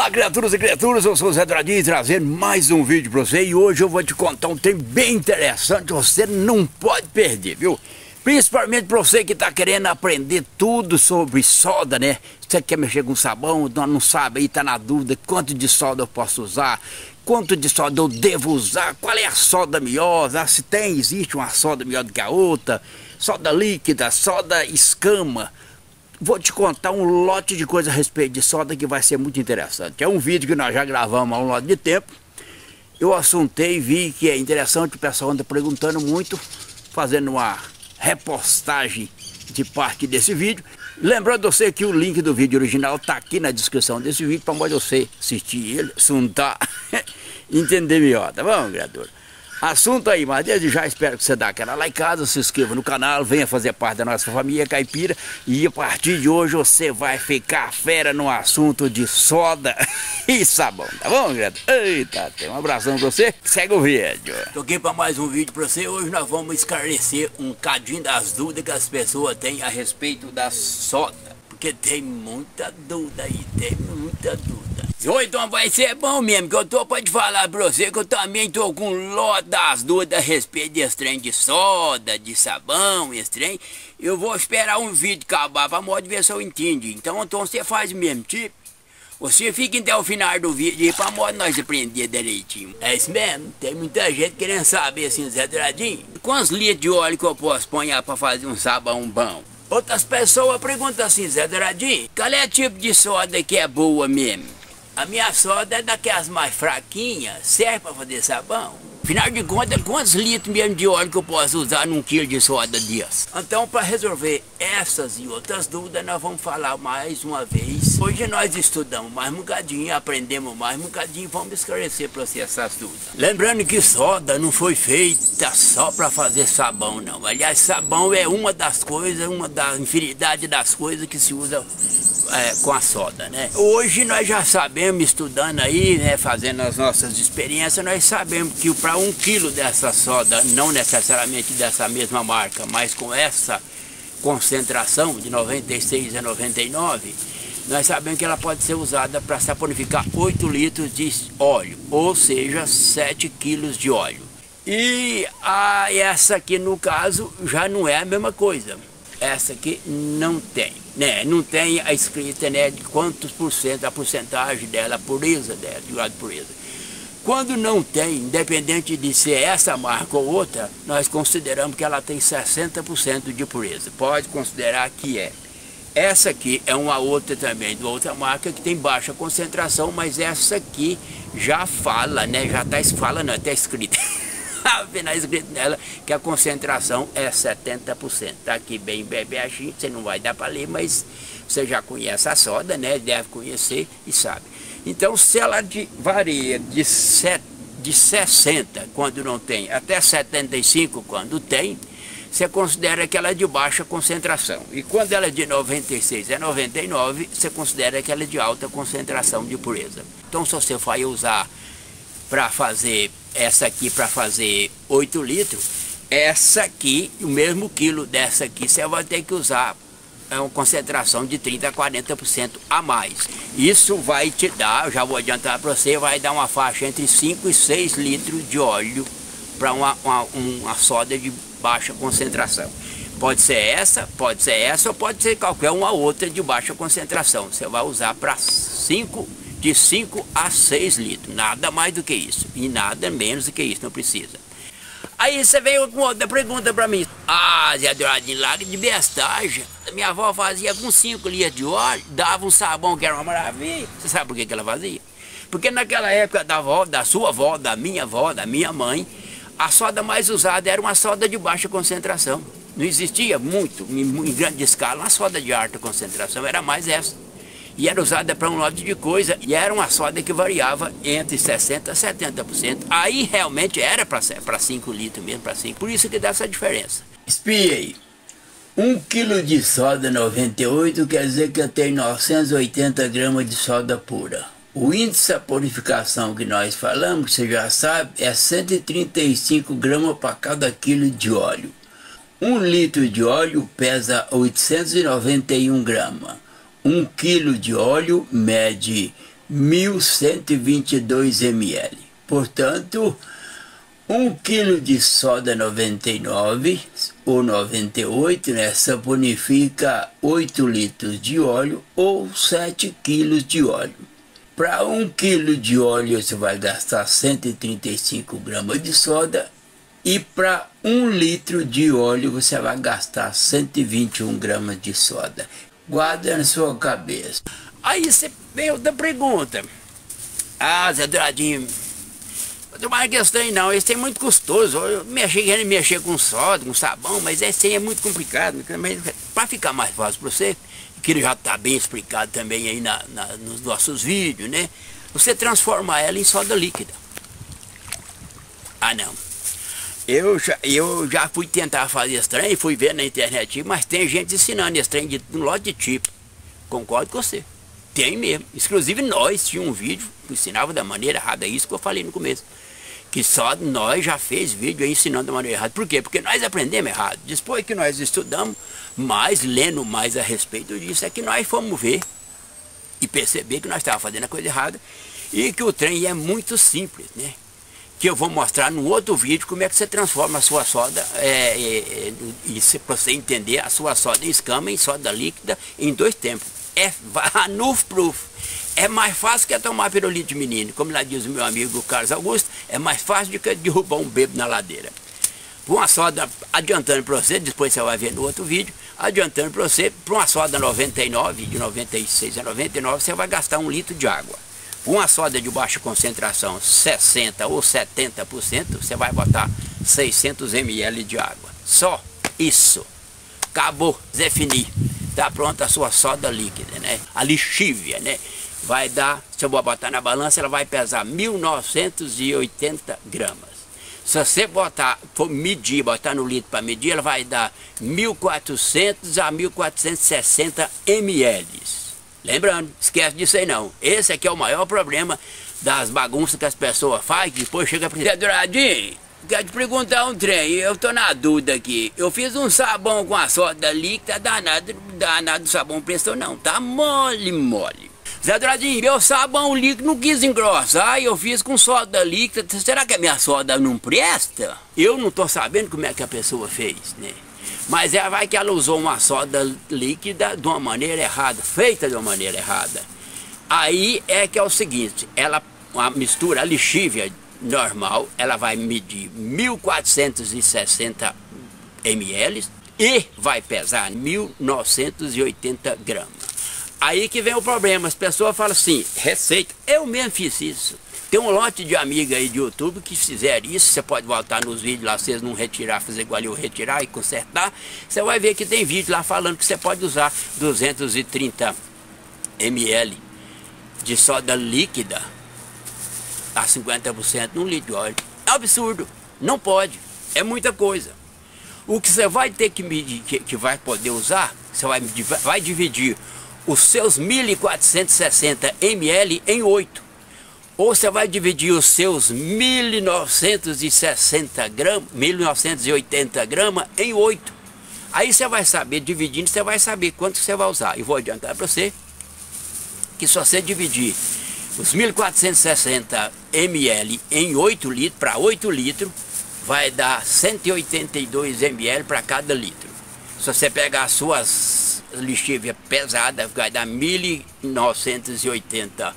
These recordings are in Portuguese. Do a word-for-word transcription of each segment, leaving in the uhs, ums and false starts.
Olá, criaturas e criaturas, eu sou o Zé Douradinho trazendo mais um vídeo pra você. E hoje eu vou te contar um tema bem interessante, você não pode perder, viu? Principalmente pra você que tá querendo aprender tudo sobre solda, né? Você quer mexer com sabão, não, não sabe aí, tá na dúvida quanto de solda eu posso usar, quanto de solda eu devo usar, qual é a solda melhor, ah, se tem, existe uma solda melhor do que a outra, solda líquida, solda escama. Vou te contar um lote de coisa a respeito de solda que vai ser muito interessante. É um vídeo que nós já gravamos há um lote de tempo. Eu assuntei e vi que é interessante, o pessoal anda perguntando muito, fazendo uma repostagem de parte desse vídeo. Lembrando você que o link do vídeo original está aqui na descrição desse vídeo, para você assistir ele, assuntar, entender melhor, tá bom, criatura? Assunto aí, mas desde já espero que você dê aquela likeada, se inscreva no canal, venha fazer parte da nossa família caipira. E a partir de hoje você vai ficar fera no assunto de soda e sabão, tá bom, criatura? Eita, tem um abração pra você, segue o vídeo. Tô aqui para mais um vídeo pra você. Hoje nós vamos esclarecer um cadinho das dúvidas que as pessoas têm a respeito da soda. Porque tem muita dúvida aí, tem muita dúvida. Ou então vai ser bom mesmo, que eu tô pra te falar pra você que eu também tô com um lote das dúvidas a respeito desse trem de soda, de sabão, esse trem. Eu vou esperar um vídeo acabar pra modo ver se eu entendo. Então, então você faz mesmo, tipo, você fica até o final do vídeo aí pra modo nós aprender direitinho. É isso mesmo, tem muita gente querendo saber assim, Zé Douradinho, quantos litros de óleo que eu posso pôr pra fazer um sabão bom? Outras pessoas perguntam assim, Zé Douradinho, qual é o tipo de soda que é boa mesmo? A minha soda é daquelas mais fraquinhas, serve para fazer sabão. Afinal de contas, quantos litros mesmo de óleo que eu posso usar num quilo de soda desse? Então, para resolver essas e outras dúvidas, nós vamos falar mais uma vez. Hoje nós estudamos mais um bocadinho, aprendemos mais um bocadinho, vamos esclarecer para você essas dúvidas. Lembrando que soda não foi feita só para fazer sabão, não. Aliás, sabão é uma das coisas, uma da infinidade das coisas que se usa é, com a soda, né? Hoje nós já sabemos, estudando aí, né, fazendo as nossas experiências, nós sabemos que para um quilo dessa soda, não necessariamente dessa mesma marca, mas com essa concentração de noventa e seis a noventa e nove, nós sabemos que ela pode ser usada para saponificar oito litros de óleo, ou seja, sete quilos de óleo. E a, essa aqui, no caso, já não é a mesma coisa. Essa aqui não tem, né? Não tem a escrita, né, de quantos por cento, a porcentagem dela, a pureza dela, de grau de pureza. Quando não tem, independente de ser essa marca ou outra, nós consideramos que ela tem sessenta por cento de pureza. Pode considerar que é. Essa aqui é uma outra também, de outra marca, que tem baixa concentração, mas essa aqui já fala, né? Já está fala, não, está escrito. Apenas escrito nela que a concentração é setenta por cento. Tá aqui bem bebeachinho, você não vai dar para ler, mas você já conhece a soda, né? Deve conhecer e sabe. Então, se ela de, varia de, set, de sessenta quando não tem, até setenta e cinco quando tem, você considera que ela é de baixa concentração. E quando ela é de noventa e seis a noventa e nove, você considera que ela é de alta concentração de pureza. Então, se você vai usar para fazer essa aqui, para fazer oito litros, essa aqui, o mesmo quilo dessa aqui, você vai ter que usar é uma concentração de trinta a quarenta por cento a mais. Isso vai te dar, já vou adiantar para você, vai dar uma faixa entre cinco e seis litros de óleo para uma, uma, uma soda de baixa concentração. Pode ser essa, pode ser essa ou pode ser qualquer uma outra de baixa concentração. Você vai usar para cinco, de cinco a seis litros, nada mais do que isso e nada menos do que isso, não precisa. Aí você veio com outra pergunta pra mim. Ah, Zé Douradinho, larga de bestagem. Minha avó fazia com cinco litros de óleo, dava um sabão que era uma maravilha. Você sabe por que que ela fazia? Porque naquela época da avó, da sua avó, da minha avó, da minha mãe, a soda mais usada era uma soda de baixa concentração. Não existia muito, em, em grande escala, uma soda de alta concentração, era mais essa. E era usada para um lote de coisa, e era uma soda que variava entre sessenta por cento a setenta por cento. Aí realmente era para cinco litros mesmo, para cinco. Por isso que dá essa diferença. Espia aí. Um quilo de soda noventa e oito quer dizer que eu tenho novecentos e oitenta gramas de soda pura. O índice de saponificação que nós falamos, que você já sabe, é cento e trinta e cinco gramas para cada quilo de óleo. Um litro de óleo pesa oitocentos e noventa e um gramas. Um quilo de óleo mede mil cento e vinte e dois mililitros. Portanto, um quilo de soda noventa e nove ou noventa e oito, né, saponifica oito litros de óleo ou sete quilos de óleo. Para um quilo de óleo você vai gastar cento e trinta e cinco gramas de soda, e para um litro de óleo você vai gastar cento e vinte e um gramas de soda. Guarda na sua cabeça. Aí você vem outra pergunta. Ah, Zé Douradinho, não tomara que esse trem não, esse trem é muito custoso. Eu mexi, querendo mexer com soda, com sabão, mas esse trem é muito complicado. Para ficar mais fácil para você, que ele já está bem explicado também aí na, na, nos nossos vídeos, né? Você transforma ela em soda líquida. Ah, não. Eu já, eu já fui tentar fazer esse trem, fui ver na internet, mas tem gente ensinando esse trem de um lote de tipo. Concordo com você. Tem mesmo. Inclusive nós tínhamos um vídeo que ensinava da maneira errada, isso que eu falei no começo. Que só nós já fez vídeo aí ensinando da maneira errada. Por quê? Porque nós aprendemos errado. Depois que nós estudamos mais, lendo mais a respeito disso, é que nós fomos ver e perceber que nós estávamos fazendo a coisa errada e que o trem é muito simples, né? Que eu vou mostrar no outro vídeo como é que você transforma a sua soda, é, é, e para você entender a sua soda em escama, em soda líquida, em dois tempos. É Ranulf Proof. É mais fácil que tomar pirulito de menino. Como lá diz o meu amigo Carlos Augusto, é mais fácil do que derrubar um bebo na ladeira. Uma soda, adiantando para você, depois você vai ver no outro vídeo, adiantando para você, para uma soda noventa e nove, de noventa e seis a noventa e nove, você vai gastar um litro de água. Uma soda de baixa concentração, sessenta ou setenta por cento, você vai botar seiscentos mililitros de água. Só isso. Acabou, Zé Fini. Está pronta a sua soda líquida, né? A lixívia, né? Vai dar, se eu vou botar na balança, ela vai pesar mil novecentos e oitenta gramas. Se você botar, for medir, botar no litro para medir, ela vai dar mil e quatrocentos a mil quatrocentos e sessenta mililitros. Lembrando, esquece disso aí não. Esse aqui é o maior problema das bagunças que as pessoas fazem, que depois chega para Zé Douradinho, quero te perguntar um trem, eu tô na dúvida aqui. Eu fiz um sabão com a soda líquida, danado, danado, o sabão prestou não, tá mole, mole. Zé Douradinho, meu sabão líquido não quis engrossar, eu fiz com soda líquida, será que a minha soda não presta? Eu não tô sabendo como é que a pessoa fez, né? Mas é, vai que ela usou uma soda líquida de uma maneira errada, feita de uma maneira errada. Aí é que é o seguinte, ela, a mistura, a lixívia normal, ela vai medir mil quatrocentos e sessenta mililitros e vai pesar mil novecentos e oitenta gramas. Aí que vem o problema, as pessoas falam assim, receita, eu mesmo fiz isso. Tem um lote de amigos aí de YouTube que fizeram isso, você pode voltar nos vídeos lá, vocês não retirar, fazer igual eu retirar e consertar. Você vai ver que tem vídeo lá falando que você pode usar duzentos e trinta mililitros de soda líquida a cinquenta por cento num litro de óleo. É um absurdo, não pode, é muita coisa. O que você vai ter que medir, que, que vai poder usar, você vai, vai dividir os seus mil quatrocentos e sessenta mililitros em oito. Ou você vai dividir os seus mil novecentos e sessenta gramas, mil novecentos e oitenta gramas em oito. Aí você vai saber, dividindo, você vai saber quanto você vai usar. E vou adiantar para você que se você dividir os mil quatrocentos e sessenta mililitros em oito litros, para oito litros, vai dar cento e oitenta e dois mililitros para cada litro. Se você pegar as suas lixívias pesadas, vai dar mil novecentos e oitenta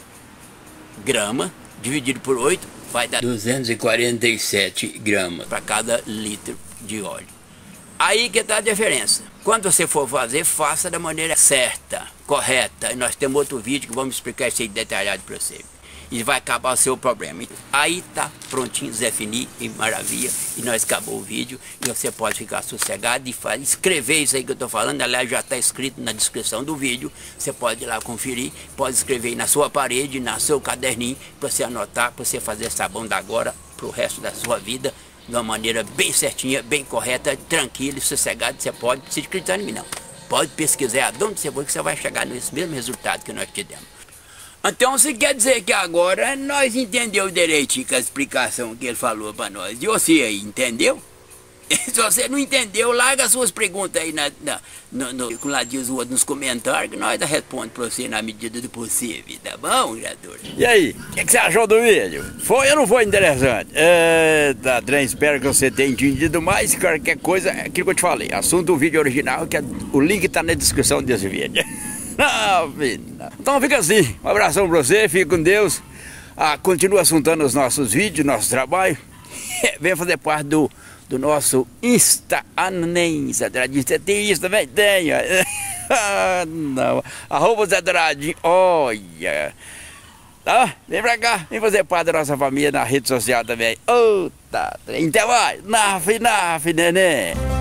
gramas, dividido por oito, vai dar duzentos e quarenta e sete gramas para cada litro de óleo. Aí que está a diferença. Quando você for fazer, faça da maneira certa, correta. E nós temos outro vídeo que vamos explicar isso aí detalhado para você. E vai acabar o seu problema. Aí tá prontinho, Zé Fini, e maravilha. E nós acabou o vídeo. E você pode ficar sossegado e faz, escrever isso aí que eu tô falando. Aliás, já está escrito na descrição do vídeo. Você pode ir lá conferir. Pode escrever aí na sua parede, no seu caderninho, para você anotar, para você fazer sabão da agora para o resto da sua vida. De uma maneira bem certinha, bem correta, tranquila e sossegada. Você pode, não precisa acreditar em mim não. Pode pesquisar de onde você for que você vai chegar nesse mesmo resultado que nós te demos. Então você quer dizer que agora nós entendemos direitinho com a explicação que ele falou para nós. E você aí, entendeu? Se você não entendeu, larga as suas perguntas aí na, na, no, no, com lá diz o outro nos comentários, que nós respondemos pra você na medida do possível, tá bom, criatura? E aí, o que, que você achou do vídeo? Foi ou não foi interessante? É, tá, trem, espero que você tenha entendido mais. Qualquer coisa, é aquilo que eu te falei, assunto do vídeo original, que é, o link tá na descrição desse vídeo. Não, filho, não. Então fica assim, um abração pra você, fique com Deus. Ah, continua assuntando os nossos vídeos, nosso trabalho. Venha fazer parte do do nosso Insta. Ah, nem Zé Douradinho, você tem isso também? Tem, ah, não, arroba Zé Douradinho, olha, tá? Vem pra cá, vem fazer parte da nossa família na rede social também. Ô, tá, até mais, naf, naf, neném.